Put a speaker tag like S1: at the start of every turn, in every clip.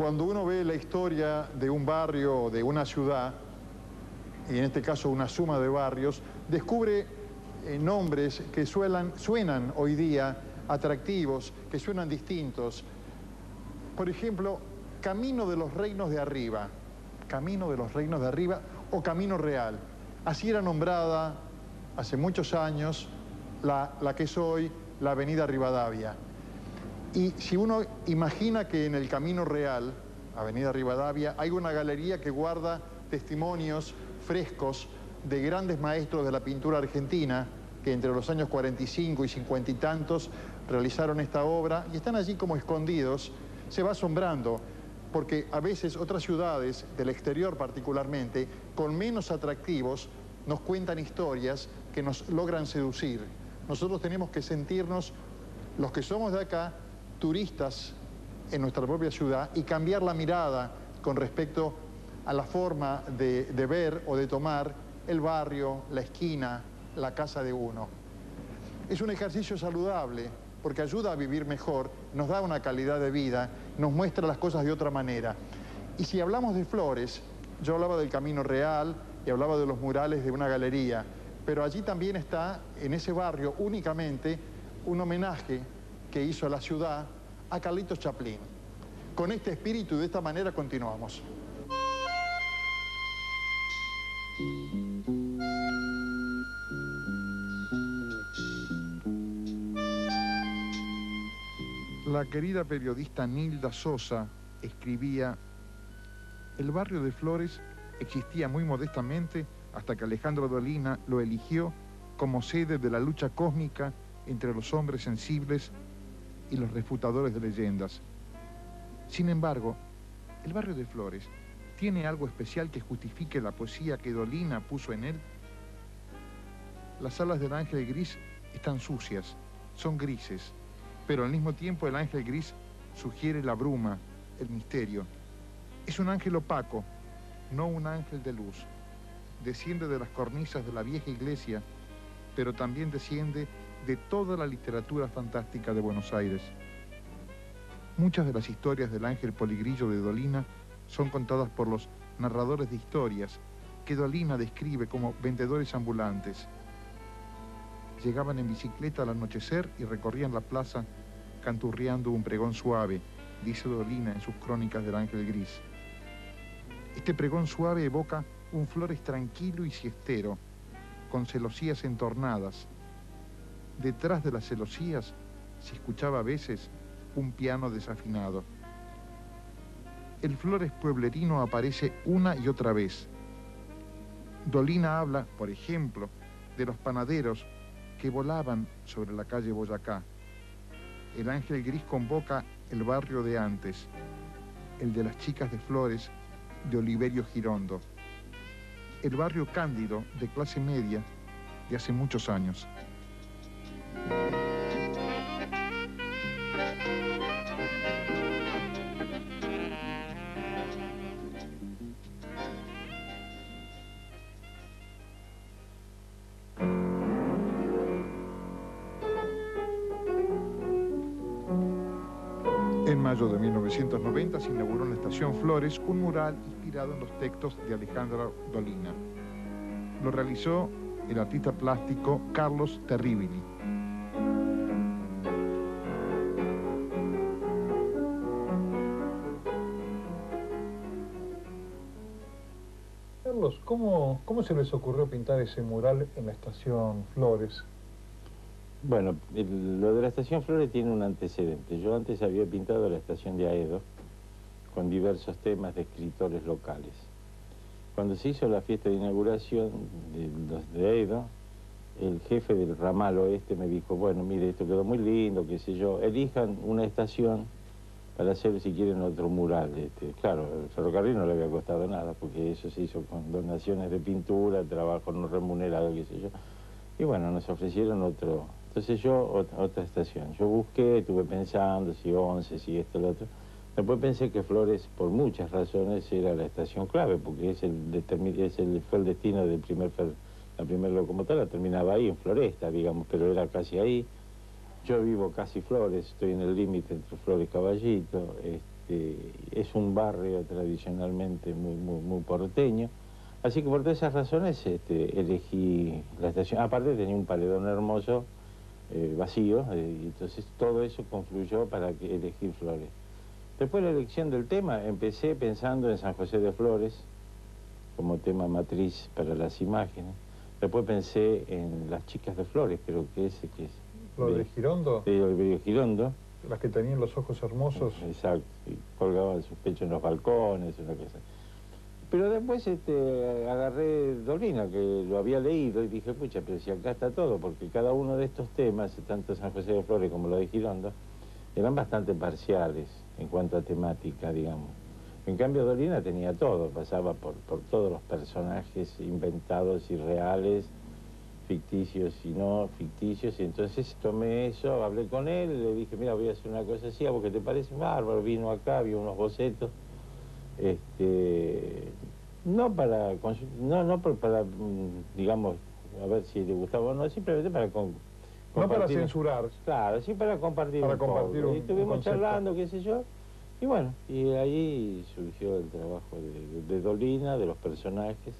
S1: Cuando uno ve la historia de un barrio o de una ciudad, y en este caso una suma de barrios, descubre nombres que suenan hoy día atractivos, que suenan distintos. Por ejemplo, Camino de los Reinos de Arriba, Camino de los Reinos de Arriba o Camino Real. Así era nombrada hace muchos años la que es hoy la Avenida Rivadavia. Y si uno imagina que en el Camino Real, Avenida Rivadavia, hay una galería que guarda testimonios frescos de grandes maestros de la pintura argentina, que entre los años 45 y 50 y tantos realizaron esta obra, y están allí como escondidos, se va asombrando, porque a veces otras ciudades, del exterior particularmente, con menos atractivos, nos cuentan historias que nos logran seducir. Nosotros tenemos que sentirnos, los que somos de acá, turistas en nuestra propia ciudad y cambiar la mirada con respecto a la forma de ver o de tomar el barrio, la esquina, la casa de uno. Es un ejercicio saludable porque ayuda a vivir mejor, nos da una calidad de vida, nos muestra las cosas de otra manera. Y si hablamos de Flores, yo hablaba del Camino Real y hablaba de los murales de una galería, pero allí también está, en ese barrio únicamente, un homenaje que hizo la ciudad a Carlitos Chaplin. Con este espíritu y de esta manera continuamos. La querida periodista Nilda Sosa escribía: el barrio de Flores existía muy modestamente hasta que Alejandro Dolina lo eligió como sede de la lucha cósmica entre los hombres sensibles y los refutadores de leyendas. Sin embargo, el barrio de Flores tiene algo especial que justifique la poesía que Dolina puso en él. Las alas del ángel gris están sucias, son grises, pero al mismo tiempo el ángel gris sugiere la bruma, el misterio. Es un ángel opaco, no un ángel de luz. Desciende de las cornisas de la vieja iglesia, pero también desciende de toda la literatura fantástica de Buenos Aires. Muchas de las historias del ángel poligrillo de Dolina son contadas por los narradores de historias que Dolina describe como vendedores ambulantes. Llegaban en bicicleta al anochecer y recorrían la plaza canturreando un pregón suave, dice Dolina en sus crónicas del ángel gris. Este pregón suave evoca un Flores tranquilo y siestero, con celosías entornadas. Detrás de las celosías se escuchaba a veces un piano desafinado. El Flores pueblerino aparece una y otra vez. Dolina habla, por ejemplo, de los panaderos que volaban sobre la calle Boyacá. El ángel gris convoca el barrio de antes, el de las chicas de Flores, de Oliverio Girondo. El barrio cándido, de clase media, de hace muchos años. En mayo de 1990 se inauguró en la estación Flores un mural inspirado en los textos de Alejandro Dolina. Lo realizó el artista plástico Carlos Terribili.
S2: Carlos, ¿cómo se les ocurrió pintar ese mural en la estación Flores?
S3: Bueno, lo de la estación Flores tiene un antecedente. Yo antes había pintado la estación de Aedo con diversos temas de escritores locales. Cuando se hizo la fiesta de inauguración de los de Aedo, el jefe del ramal oeste me dijo, bueno, mire, esto quedó muy lindo, qué sé yo, elijan una estación para hacer, si quieren, otro mural. Claro, el ferrocarril no le había costado nada, porque eso se hizo con donaciones de pintura, trabajo no remunerado, qué sé yo. Y bueno, nos ofrecieron otro. Entonces yo, otra estación. Yo busqué, estuve pensando si 11, si esto, lo otro. Después pensé que Flores, por muchas razones, era la estación clave, porque fue el destino del la primera locomotora, terminaba ahí, en Floresta, digamos, pero era casi ahí. Yo vivo casi Flores, estoy en el límite entre Flores y Caballito. es un barrio tradicionalmente muy porteño. Así que por todas esas razones elegí la estación. Aparte tenía un paredón hermoso, vacío, y entonces todo eso confluyó para elegir Flores. Después de la elección del tema, empecé pensando en San José de Flores como tema matriz para las imágenes. Después pensé en Las Chicas de Flores, creo que ese que es...
S2: ¿Lo de Girondo?
S3: De Girondo.
S2: Las que tenían los ojos hermosos.
S3: Exacto, y colgaban sus pechos en los balcones, una cosa. Pero después agarré Dolina, que lo había leído, y dije, pucha, pero si acá está todo, porque cada uno de estos temas, tanto San José de Flores como lo de Girondo, eran bastante parciales en cuanto a temática, digamos. En cambio, Dolina tenía todo, pasaba por todos los personajes inventados y reales, ficticios y no ficticios, y entonces tomé eso, hablé con él, le dije, mira, voy a hacer una cosa así, ¿a vos qué te parece? Bárbaro, vino acá, vio unos bocetos, no para, digamos, a ver si le gustaba o no, simplemente para
S2: no para censurar.
S3: Claro, sí para compartir
S2: para compartir
S3: y estuvimos charlando, qué sé yo, y bueno, y ahí surgió el trabajo de Dolina, de los personajes.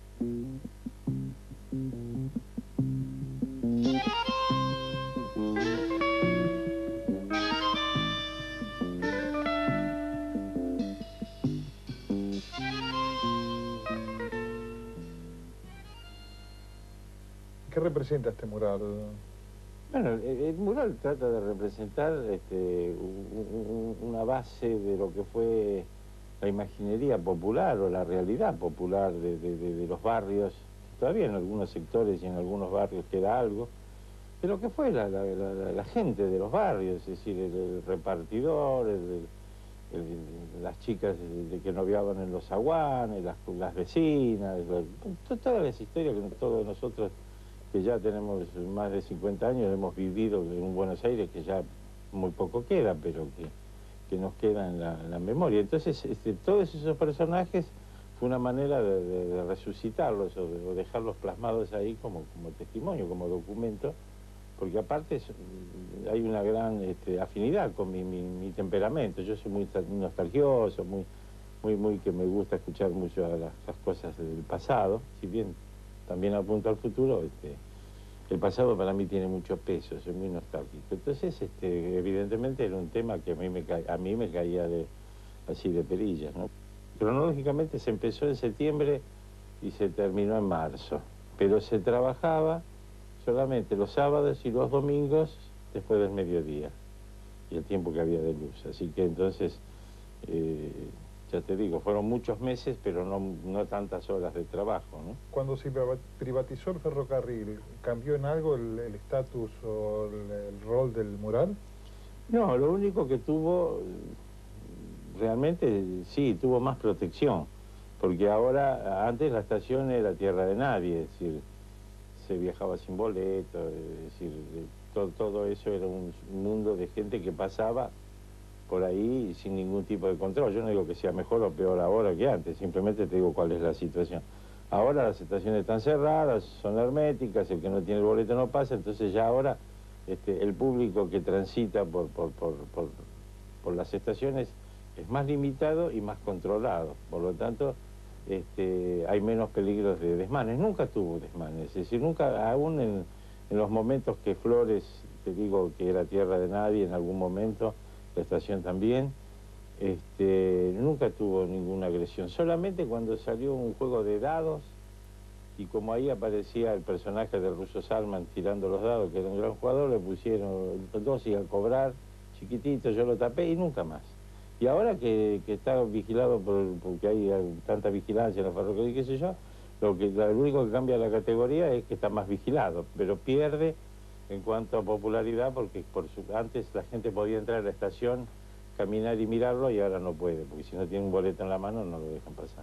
S2: ¿Qué representa este mural?
S3: Bueno, el mural trata de representar una base de lo que fue la imaginería popular o la realidad popular de los barrios. Todavía en algunos sectores y en algunos barrios queda algo, de lo que fue la gente de los barrios, es decir, el repartidor, las chicas que noviaban en los zaguanes, las vecinas, todas las historias que todos nosotros, que ya tenemos más de 50 años, hemos vivido en un Buenos Aires que ya muy poco queda, pero que nos queda en la memoria. Entonces, todos esos personajes fue una manera de resucitarlos o de dejarlos plasmados ahí como testimonio, como documento, porque aparte hay una gran afinidad con mi temperamento. Yo soy muy nostalgioso, muy que me gusta escuchar mucho a las cosas del pasado, si bien también apunto al futuro. El pasado para mí tiene mucho peso, soy muy nostálgico. Entonces, evidentemente era un tema que a mí me caía así de perillas, ¿no? Cronológicamente se empezó en septiembre y se terminó en marzo, pero se trabajaba solamente los sábados y los domingos después del mediodía y el tiempo que había de luz. Así que entonces, ya te digo, fueron muchos meses, pero no tantas horas de trabajo, ¿no?
S2: Cuando se privatizó el ferrocarril, ¿cambió en algo el estatus o el rol del mural?
S3: No, lo único que tuvo, realmente sí, tuvo más protección, porque ahora, antes la estación era tierra de nadie, es decir, se viajaba sin boleto, es decir, todo eso era un mundo de gente que pasaba por ahí sin ningún tipo de control. Yo no digo que sea mejor o peor ahora que antes, simplemente te digo cuál es la situación. Ahora las estaciones están cerradas, son herméticas, el que no tiene el boleto no pasa, entonces ya ahora el público que transita por las estaciones es más limitado y más controlado, por lo tanto hay menos peligros de desmanes. Nunca tuvo desmanes, es decir, nunca, aún en los momentos que Flores, te digo que era tierra de nadie en algún momento, la estación también, nunca tuvo ninguna agresión. Solamente cuando salió un juego de dados, y como ahí aparecía el personaje del ruso Salman tirando los dados, que era un gran jugador, le pusieron el dosis a cobrar, chiquitito, yo lo tapé y nunca más. Y ahora que está vigilado porque hay tanta vigilancia en los ferrocarriles, qué sé yo, lo único que cambia la categoría es que está más vigilado, pero pierde en cuanto a popularidad, porque antes la gente podía entrar a la estación, caminar y mirarlo, y ahora no puede, porque si no tiene un boleto en la mano no lo dejan pasar.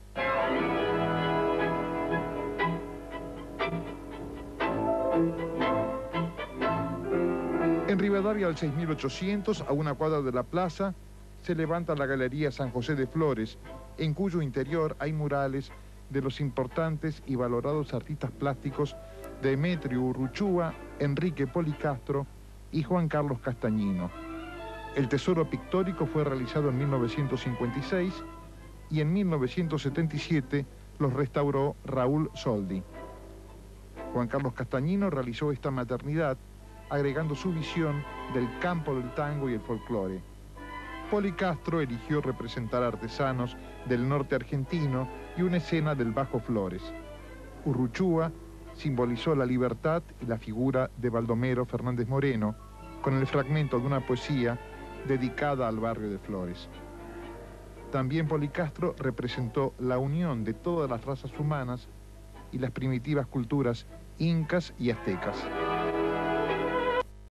S1: En Rivadavia al 6800, a una cuadra de la plaza, se levanta la Galería San José de Flores, en cuyo interior hay murales de los importantes y valorados artistas plásticos Demetrio Urruchúa, Enrique Policastro y Juan Carlos Castañino. El tesoro pictórico fue realizado en 1956 y en 1977 los restauró Raúl Soldi. Juan Carlos Castañino realizó esta maternidad agregando su visión del campo del tango y el folclore. Poli Castro eligió representar artesanos del norte argentino y una escena del Bajo Flores. Urruchúa simbolizó la libertad y la figura de Baldomero Fernández Moreno, con el fragmento de una poesía dedicada al barrio de Flores. También Poli Castro representó la unión de todas las razas humanas y las primitivas culturas incas y aztecas.